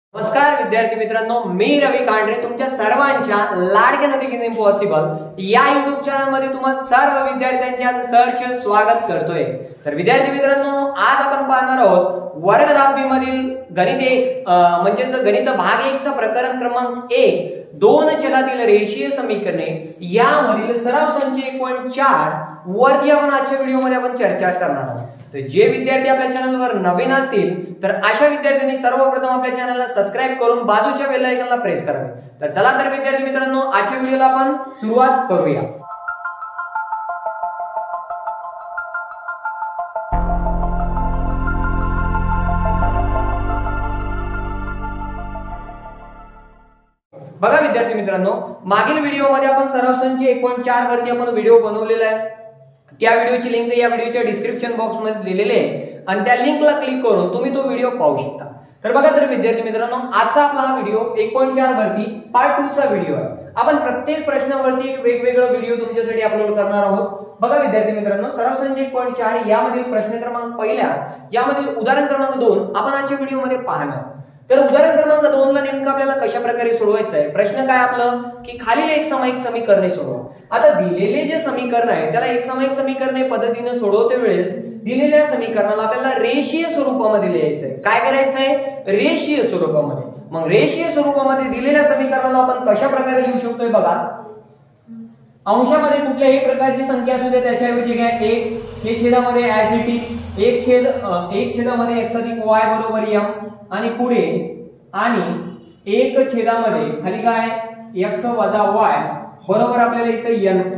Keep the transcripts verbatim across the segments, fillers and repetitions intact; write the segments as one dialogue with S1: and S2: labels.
S1: नमस्कार विद्यार्थी मित्रांनो, मी रवी कांडरे तुमच्या सर्वांच्या लाडक्या नवीन इम्पॉसिबल या युट्यूब चॅनल मध्ये तुम्हा सर्व विद्यार्थ्यांचे सहर्ष स्वागत करतोय। तर विद्यार्थी मित्रांनो, आज आपण पाहणार आहोत वर्ग दहावी मधील गणित म्हणजे गणित भाग एक चा प्रकरण क्रमांक एक दोन छेदातील रेषीय समीकरणे यामधील सराव संच एक पॉइंट चार वरती आपण आजच्या व्हिडिओ मध्ये आपण चर्चा करणार आहोत। तर जे विद्यार्थी आपल्या चॅनलवर नवीन असतील तर अशा विद्यार्थ्यांनी सर्वप्रथम आपल्या चॅनलला सबस्क्राइब करून बाजूच्या बेल आयकॉनला प्रेस करावे। तर चला तर विद्यार्थी मित्रांनो, आजच्या व्हिडिओला आपण सुरुवात करूया। बघा विद्यार्थी मित्रांनो, मागील व्हिडिओ मध्ये आपण सराव संच एक पॉइंट चार वरती आपण व्हिडिओ बनवलेला आहे। त्या व्हिडिओची लिंक या व्हिडिओच्या डिस्क्रिप्शन बॉक्स मध्ये दिलेली आहे आणि त्या लिंकला क्लिक करून तुम्ही तो व्हिडिओ पाहू शकता। तर बघा तर विद्यार्थी मित्रांनो, आजचा आपला हा व्हिडिओ एक पॉइंट चार वरती पार्ट दोन चा व्हिडिओ आहे। आपण प्रत्येक प्रश्नावरती एक वेगवेगळा व्हिडिओ तुमच्यासाठी अपलोड करणार आहोत। बघा विद्यार्थी मित्रांनो, सराव संच एक पॉइंट चार यामधील प्रश्न क्रमांक पहिला यामधील उदाहरण क्रमांक दोन आपण आजच्या व्हिडिओ मध्ये पाहणार। तर उदाहरण क्रमांक दोन ला नेमकं आपल्याला कशा प्रकारे सोडवायचं आहे, प्रश्न काय आपलं की खालील एक सामायिक समीकरणे सोडवा। आता दिलेले जे समीकरण आहे त्याला एक सामायिक समीकरणे पद्धतीने सोडवते वेळेस दिलेल्या समीकरणाला आपल्याला रेषीय स्वरूपामध्ये लिहायचंय। काय करायचंय? रेषीय स्वरूपामध्ये। मग रेषीय स्वरूपामध्ये दिलेल्या समीकरणाला आपण कशा प्रकारे लिहू शकतोय बघा। अंशामध्ये कुठल्याही प्रकारची संख्या असू दे त्याच्याऐवजी काय एक, हे छेदामध्ये ऍज इट इज एक छेद एक छेदामध्ये x अधिक y बरोबर m आणि पुढे आणि एक छेदामध्ये खाली काय x वजा y बरोबर आपल्याला इथे n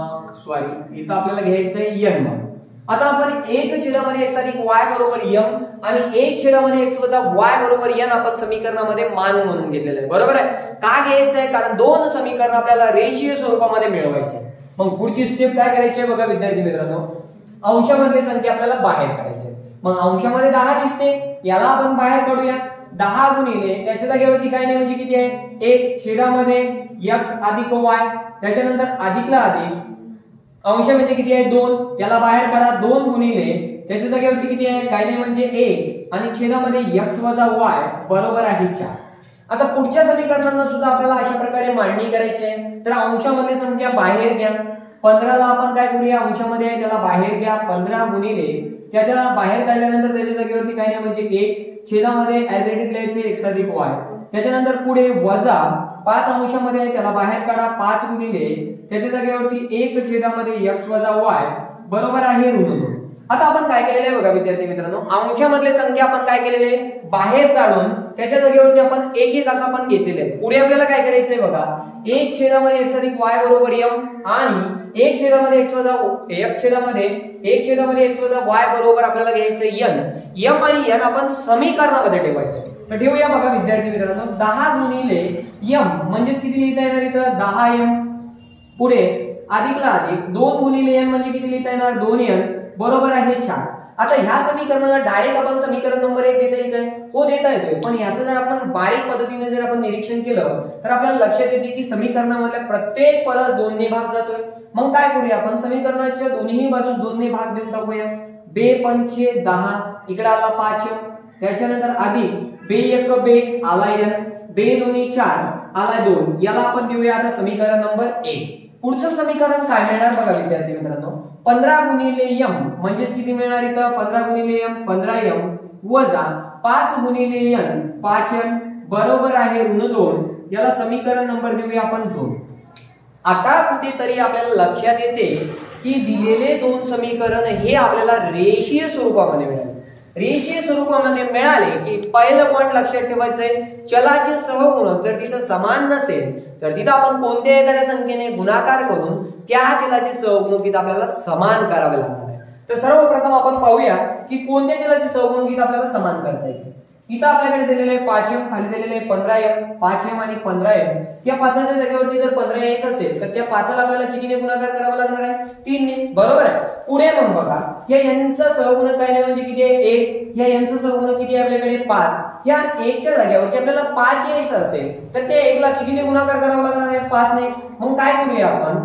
S1: सॉरी इथं आपल्याला घ्यायचंय n। आता आपण एक छेदामध्ये x अधिक y बरोबर m आणि एक छेदामध्ये x वजा y बरोबर n आपण समीकरणामध्ये मान म्हणून घेतलेलं आहे, बरोबर आहे। का घ्यायचंय? कारण दोन समीकरण आपल्याला रेषीय स्वरूपामध्ये मिळवायचे। मग पुढची स्टेप काय करायची आहे बघा विद्यार्थी मित्रांनो, अंशामधली संख्या आपल्याला बाहेर काढायची आहे। मग अंशामध्ये दहा दिसते, याला आपण बाहेर काढूया। दहा गुणिले त्याच्या जागेवरती काय नाही म्हणजे किती आहे एक छेदामध्ये x अधिक y, त्याच्यानंतर अधिकला अधिक अंशामध्ये किती आहे दोन, याला बाहेर काढा। दोन गुणिले त्याच्या जागेवरती किती आहे काय नाही म्हणजे एक आणि छेदामध्ये x वजा y बरोबर आहे चार। आता पुढच्या समीकरणांना सुद्धा आपल्याला अशा प्रकारे मांडणी करायची आहे। तर अंशामध्ये संख्या बाहेर घ्या। पंधरा ला आपण काय करूया, अंशामध्ये आहे त्याला बाहेर घ्या। पंधरा गुणिले त्याला बाहेर काढल्यानंतर त्याच्या जागेवरती काय नाही म्हणजे एक छेदामध्ये ऍज इट इज लिहायचे x अधिक y, त्याच्यानंतर पुढे वजा पाच अंशामध्ये आहे त्याला बाहेर काढा। पाच गुणिले त्याच्या जागेवरती एक छेदामध्ये x वजा y बरोबर आहे ऋण दोन। आता आपण काय केलेले आहे बघा विद्यार्थी मित्रांनो, अंशामधले संख्या आपण काय केलेले बाहेर काढून त्याच्या जागेवरती आपण एक एक असं आपण घेतलेले आहे। पुढे आपल्याला काय करायचंय बघा, एक छेदामध्ये x अधिक y बरोबर m आणि एक छेदामध्ये x वजा एक छेदामध्ये एक छेदामध्ये x वजा y बरोबर आपल्याला घ्यायचं n। m आणि n आपण समीकरणामध्ये ठेवायचं। तर ठेवूया बघा विद्यार्थी मित्रांनो, दहा गुणिले m म्हणजे किती लिहिता येणार इथं दहा m, पुढे अधिकला अधिक दोन गुणिले n म्हणजे किती लिहिता येणार दोन n बरोबर आहे चार। आता ह्या समीकरणाला डायरेक्ट आपण समीकरण नंबर एक देता येईल काय? हो देता येतोय, पण याचं जर आपण बारीक पद्धतीने जर आपण निरीक्षण केलं तर आपल्याला लक्षात येते की समीकरणामधल्या प्रत्येक पदात दोनने भाग जातोय। मग काय करूया आपण, समीकरणाच्या दोन्ही बाजूस दोनने भाग देऊन टाकूया। बे पंचे दहा, इकडे आला पाच, त्याच्यानंतर अधिक बे एक बे आला n, बे दोन्ही चार आला दोन, याला आपण देऊया आता समीकरण नंबर एक। पुढचं समीकरण काय मिळणार बघा विद्यार्थी मित्रांनो, पंधरा गुणिले m म्हणजे किती मिळणार इथं पंधरा गुणिले m पंधरा m वजा पाच गुणिले n पाच n बरोबर आहे ऋण दोन, याला समीकरण नंबर देऊया आपण दोन। आता कुठेतरी आपल्याला लक्षात येते की दिलेले दोन समीकरण हे आपल्याला रेषीय स्वरूपामध्ये मिळाले। रेषीय स्वरूपामध्ये मिळाले की पहिलं पॉइंट लक्षात ठेवायचंय, चलाचे सहगुणक जर तिथं समान नसेल तर तिथं आपण कोणत्याही एखाद्या संख्येने गुणाकार करून त्या चलाचे सहगुणक आपल्याला समान करावे लागणार आहे। तर सर्वप्रथम आपण पाहूया की कोणत्या चलाचे सहगुणक आपल्याला समान करता येईल। इथं आपल्याकडे दिलेले आहे पाच m, खाली दिलेले आहे पंधरा m, पाच m आणि पंधरा m। या पाचाच्या जागेवरती जर पंधरा यायचं असेल तर त्या पाचाला आपल्याला कितीने गुणाकार करावा लागणार आहे तीन ने, बरोबर आहे। पुढे मग बघा या यांचा सहगुणक काय नाही म्हणजे किती आहे एक, या यांचा सहगुणक किती आहे आपल्याकडे पाच। या एकच्या जागेवरती आपल्याला पाच यायचं असेल तर त्या एकला कितीने गुणाकार करावा लागणार आहे पाच ने। मग काय करूया आपण,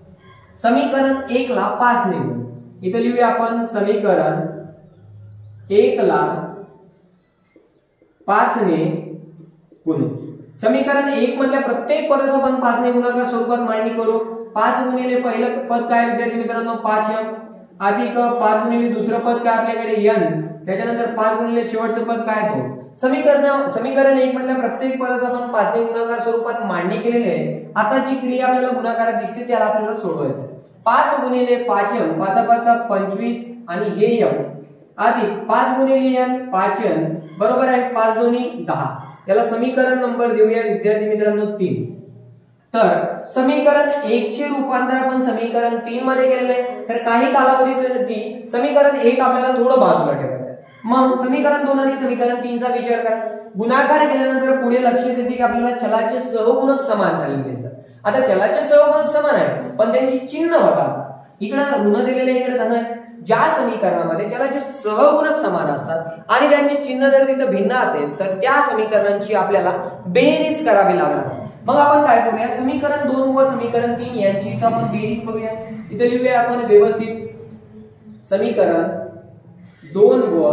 S1: समीकरण एक ला पाच ने इथं लिहूया आपण समीकरण एक ला पाच ने गुणू. समीकरण एक मधल्या प्रत्येक पदास आपण पाच ने गुणाकार स्वरूपात मांडणी करू. पाच गुणिले पहिलं पद काय विद्यार्थी मित्रांनो पाच एम अधिक पाच गुणिले दुसरं पद काय आपल्याकडे एन, त्याच्यानंतर पाच गुणिले शेवटचं पद काय दोन. समीकरण समीकरण एक मधल्या प्रत्येक पदास आपण पाच ने गुणाकार स्वरूपात मांडणी केलेली आहे. आता जी क्रिया आपल्याला गुणाकारात दिसते त्याला आपल्याला सोडवायचं. पाच गुणिले पाच एम पाचा पाचा पंचवीस आणि हे एम अधिक पाच गुणिले एन पाच एन बरोबर आहे पाच दोन्ही दहा. याला समीकरण नंबर देऊया विद्यार्थी मित्रांनो तीन. तर समीकरण एक चे रूपांतर आपण समीकरण तीन मध्ये केलेले आहे. तर काही कालावधीसाठी समीकरण एक आपल्याला थोडं बाजूला ठेवायचं आहे. मग समीकरण दोन आणि समीकरण तीन चा विचार करा. गुणाकार केल्यानंतर पुढे लक्षात येते की आपल्याला चलाचे सहगुणक समान झालेले दिसतात. आता चलाचे सहगुणक समान आहे पण त्यांची चिन्ह बघा. इकडे ऋण दिलेले इकडे धन आहे. ज्या समीकरणामध्ये चलाचे सहगुणक समान असतात आणि त्यांची चिन्ह जर तिथे भिन्न असेल तर त्या समीकरणांची आपल्याला बेरीज करावी लागणार. मग आपण काय करूया समीकरण दोन व समीकरण तीन यांची आपण बेरीज करूया. इथे लिहूया आपण व्यवस्थित समीकरण दोन व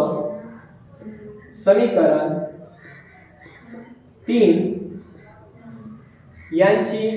S1: समीकरण तीन यांची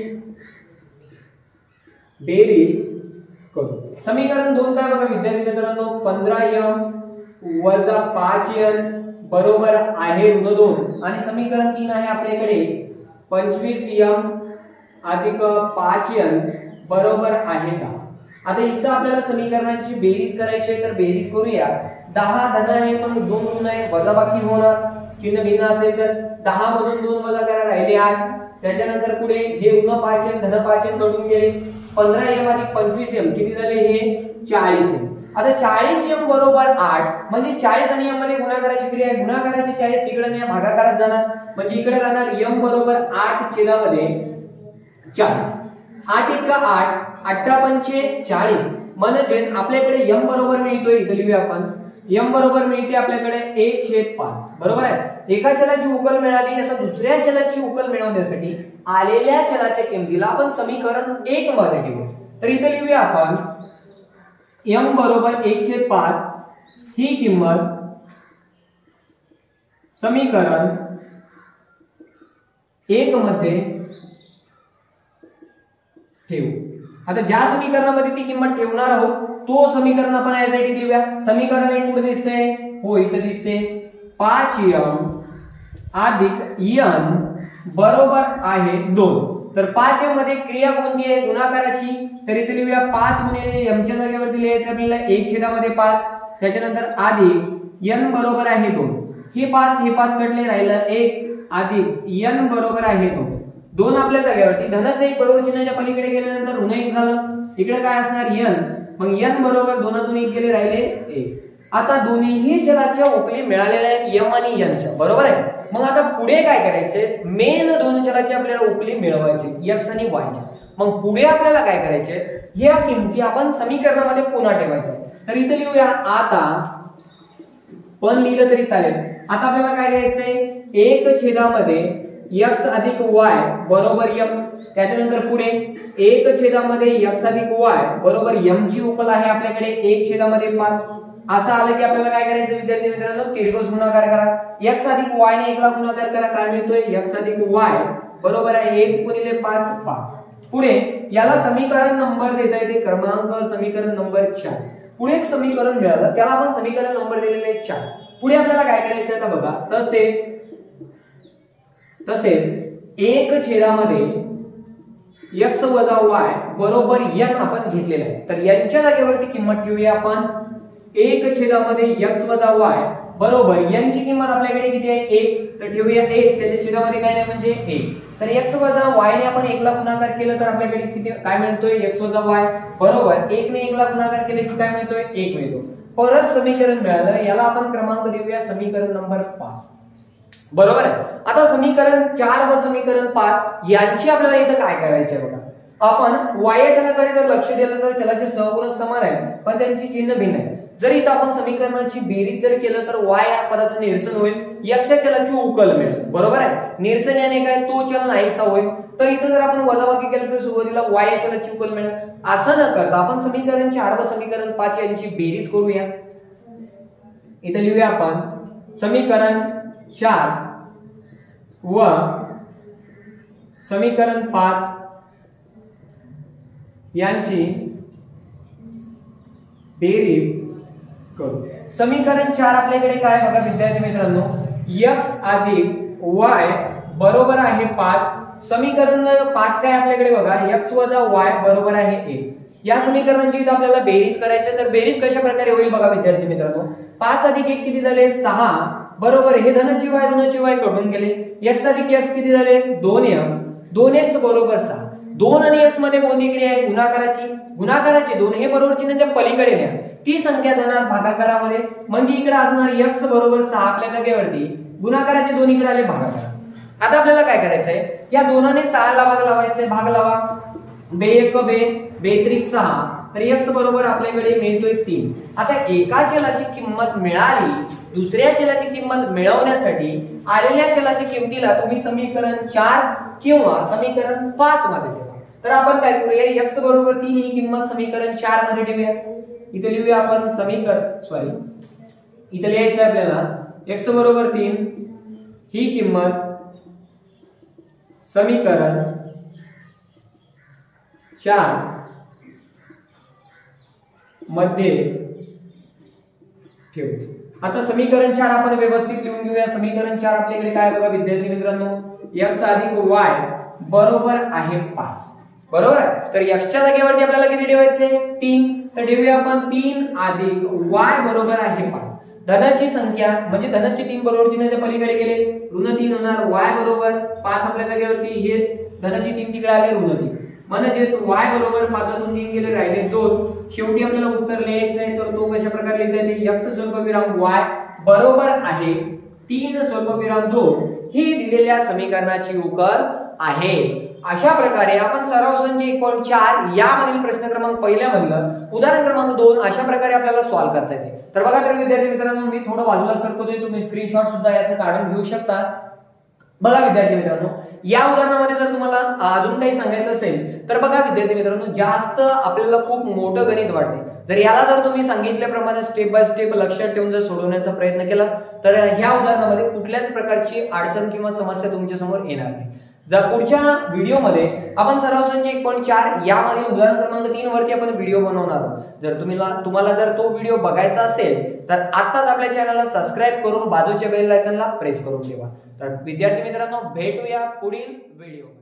S1: बेरीज करू. समीकरण दोन काय बघा विद्यार्थी मित्रांनो पंधरा एम वजा पाच एन बरोबर आहे ऋण दोन आणि समीकरण तीन आहे आपल्याकडे पंचवीस एम अधिक पाच एन बरोबर आहे दहा. आता इथं आपल्याला समीकरणांची बेरीज करायची आहे तर बेरीज करूया. दहा धन आहे पण दोन ऋण आहे वजाबाकी होणार चिन्ह भिन्न असेल तर दहा मधून दोन वजा करा राहिले आठ. त्याच्यानंतर पुढे हे ऋण पाच एम धन पाच एम कडून गेले पंधरा एम अधिक पंचवीस एम किती झाले हे चाळीस एम. आता चाळीस एम बरोबर आठ म्हणजे चाळीस आणि एम मध्ये गुणाकाराची क्रिया आहे. गुणाकाराची चाळीस तिकडे नाही भागाकारात जाणार म्हणजे इकडे राहणार एम बरोबर आठ छेदामध्ये चाळीस. आठ एक आठ अठरा पंचे चाळीस म्हणजे आपल्याकडे एम बरोबर मिळतोय. इथे लिहूया आपण एम बरोबर मिळते आपल्याकडे एक छेद पाच बरोबर आहे. एका चलाची उकल मिळाली आता दुसऱ्या चलाची उकल मिळवण्यासाठी आलेल्या चलाच्या किमतीला आपण समीकरण एक मध्ये ठेवू. तर इथे लिहूया आपण एम बरोबर एक छेद पाच ही किंमत समीकरण एक मध्ये ठेवू. आता ज्या समीकरणामध्ये ती किंमत ठेवणार आहोत तो समीकरण आपण यासाठी देऊया. समीकरण एक कुठे दिसते हो इथे दिसते पाच एम अधिक एन बरोबर आहे दोन. तर पाच एम मध्ये क्रिया कोणती आहे गुणाकाराची. तर इथे लिहूया पाच गुणिले एम च्या जागेवरती लिहायचं आपल्याला एक छेदामध्ये पाच त्याच्यानंतर अधिक एन बरोबर आहे दोन. हे पाच हे पाच कडले राहिलं एक अधिक एन बरोबर आहे दोन. दोन आपल्या जागेवरती धनाचं एक बरोबर चिन्हाच्या पलीकडे गेल्यानंतर ऋण एक झालं. इकडे काय असणार एन मग एन बरोबर दोनातून एक गेले राहिले एक. आता दोन्हीही चलाच्या उकली मिळालेल्या आहेत एम आणि एनच्या बरोबर आहे. मग आता पुढे काय करायचे मेन दोन चलाची आपल्याला उकली मिळवायची एक्स आणि वायच्या. मग पुढे आपल्याला काय करायचे या किमती आपण समीकरणामध्ये पुन्हा ठेवायच्या. तर इथे लिहूया आता पण लिहिलं तरी चालेल. आता आपल्याला काय घ्यायचंय एक छेदामध्ये एक्स अधिक वाय बरोबर एम. त्याच्यानंतर पुढे एक छेदामध्ये एक्स अधिक वाय बरोबर एम ची उकल आहे आपल्याकडे एक छेदामध्ये पाच. असं आलं की आपल्याला काय करायचं विद्यार्थी मित्रांनो तिरकस गुणाकार करा. एक्स अधिक वाय ने एकला गुणाकार करा काय मिळतोय एक्स अधिक वाय बरोबर आहे एक गुणिले पाच पाच. पुढे याला समीकरण नंबर देता येते क्रमांक समीकरण नंबर चार. पुढे एक समीकरण मिळालं त्याला आपण समीकरण नंबर दिलेले चार. पुढे आपल्याला काय करायचं आता बघा तसेच तसेच एक छेदामध्ये एक्स वजा वाय बरोबर एन आपण घेतलेला आहे. तर यांच्या जागेवरती किंमत ठेवूया आपण एक छेदामध्ये एक्स वजा वाय बरोबर यांची किंमत आपल्याकडे किती आहे एक. तर ठेवूया एक त्याच्या छेदामध्ये काय नाही म्हणजे एक. तर एक्स वजा वाय ने आपण एकला गुणाकार केलं तर आपल्याकडे किती काय मिळतोय एक्स वजा वाय बरोबर एक ने एकला गुणाकार केले की काय मिळतोय एक मिळतो. परत समीकरण मिळालं याला आपण क्रमांक देऊया समीकरण नंबर पाच बरोबर आहे. आता समीकरण चार व समीकरण पाच यांची आपल्याला इथं काय करायचे बघा. आपण वाय चलाकडे जर लक्ष दिलं तर चलाचे सहगुणक समान आहे पण त्यांची चिन्ह भिन्न आहे. जर इथं आपण समीकरणाची बेरीज जर केलं तर वाय या पदाचं निरसन होईल एक्स या चलाची उकल मिळेल बरोबर आहे. निरसन याने काय तो चल नाहीसा होईल. तर इथं जर आपण वजाबाकी केलं तर सुरुवातीला वाय या चलाची उकल मिळेल. असं न करता आपण समीकरण चार व समीकरण पाच यांची बेरीज करूया. इथं लिहूया आपण समीकरण चार व समीकरण पाच यांची बेरीज करू। समीकरण चार आपल्याकडे काय बघा विद्यार्थी मित्रांनो, x अधिक y बरोबर आहे पाच। समीकरण पाच काय आपल्याकडे बघा, x वजा y बरोबर आहे एक। या समीकरणांची इथं आपल्याला बेरीज करायची, तर बेरीज कशा प्रकारे होईल बघा विद्यार्थी मित्रांनो, पाच अधिक एक किती झाले सहा, बरोबर हे धनाची y ऋणाची y कडून गेले, x अधिक x किती झाले दोन x, दोन x बरोबर सहा। दोन आणि x मध्ये कोणती क्रिया आहे, गुणाकाराची, गुणाकाराची दोन हे बरोबर चिन्हाच्या पलीकडे न्या, ती संख्या जाणार भागाकारामध्ये, म्हणजे इकडे असणार x बरोबर सहा आपल्या जागेवरती, गुणाकाराचे दोन इकडे आले भागाकार। आता आपल्याला काय करायचंय, या दोनाने सहा ला भाग लावायचंय, भाग लावा, बे एक बे, बेत्रिक सहा, तर x बरोबर आपल्याकडे मिळतोय तीन। आता एका चलाची किंमत मिळाली, दुसऱ्या चलाची किंमत मिळवण्यासाठी आलेल्या चलाच्या किमतीला तुम्ही समीकरण चार किंवा समीकरण पाच मध्ये ठेवा। तर आपण काय करूया, x बरोबर तीन ही किंमत समीकरण चार मध्ये ठेवूया। इथे लिहूया आपण समीकरण सॉरी इथे लिहायचं आपल्याला x बरोबर तीन ही किंमत समीकरण चार मध्ये ठेवू। आता समीकरण चार आपण व्यवस्थित लिहून घेऊया। समीकरण चार आपल्याकडे काय बघा विद्यार्थी मित्रांनो, x अधिक y बरोबर आहे पाच, बरोबर। तर x च्या जागेवरती आपल्याला किती ठेवायचे, तीन, तर ठेवूया आपण तीन अधिक y बरोबर आहे पाच। धनाची संख्या म्हणजे धनाची तीन बरोबर चिन्हाच्या पलीकडे गेले, ऋण तीन होणार, y बरोबर पाच आपल्या जागेवरती, हे धनाची तीन तिकडे आले ऋण तीन, म्हणजेच y बरोबर पाचातून तीन गेले राहिले दोन। शेवटी आपल्याला उत्तर लिहायचं आहे, तर तो कशा प्रकारे लिहिता येईल, x स्वल्पविराम y बरोबर आहे तीन स्वल्पविराम दोन ही दिलेल्या समीकरणाची उकल आहे। अशा प्रकारे आपण सराव संच एक पॉईंट चार यामधील प्रश्न क्रमांक पहिल्या मधलं उदाहरण क्रमांक दोन अशा प्रकारे आपल्याला सॉल्व्ह करता येते। तर बघा तर विद्यार्थी मित्रांनो, मी थोडं बाजूला सरकवतोय, तुम्ही स्क्रीनशॉट सुद्धा याचं काढून घेऊ शकता। बघा विद्यार्थी मित्रांनो, या उदाहरणामध्ये जर तुम्हाला अजून काही सांगायचं असेल तर बघा विद्यार्थी मित्रांनो, जास्त आपल्याला खूप मोठं गणित वाटते, जर याला जर तुम्ही सांगितल्याप्रमाणे स्टेप बाय स्टेप लक्षात ठेवून जर सोडवण्याचा प्रयत्न केला तर ह्या उदाहरणामध्ये कुठल्याच प्रकारची अडचण किंवा समस्या तुमच्या समोर येणार नाही। जर पुढच्या व्हिडिओमध्ये आपण सराव संच एक पॉईंट चार यामधील उदाहरण क्रमांक तीन वरती आपण व्हिडिओ बनवणार आहोत। जर तुम्ही तुम्हाला जर तो व्हिडिओ बघायचा असेल तर आताच आपल्या चॅनलला सबस्क्राइब करून बाजूच्या बेल आयकॉनला प्रेस करून ठेवा। तर विद्यार्थी मित्रांनो, भेटूया पुढील व्हिडिओ।